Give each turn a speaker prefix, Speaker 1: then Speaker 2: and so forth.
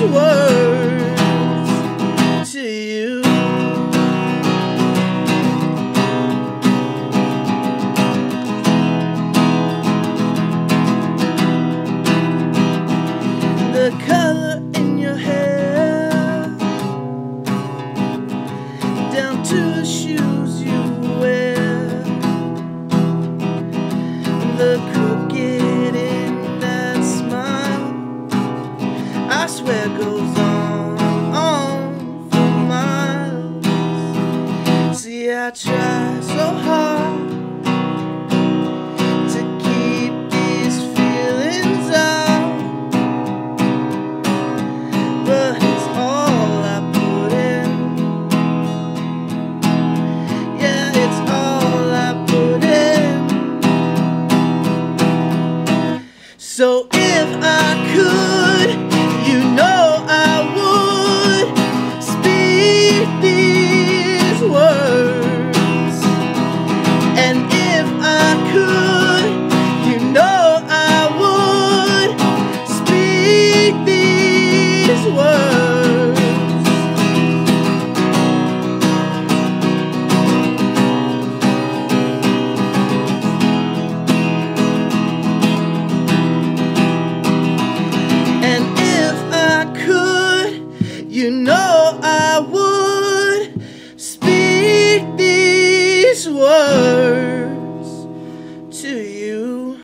Speaker 1: words to you. The color in your hair, down to the shoes you wear, the crooked in that smile, I swear goes on for miles. See, I try so hard to keep these feelings out, but it's all I put in. Yeah, it's all I put in. So if I could, you know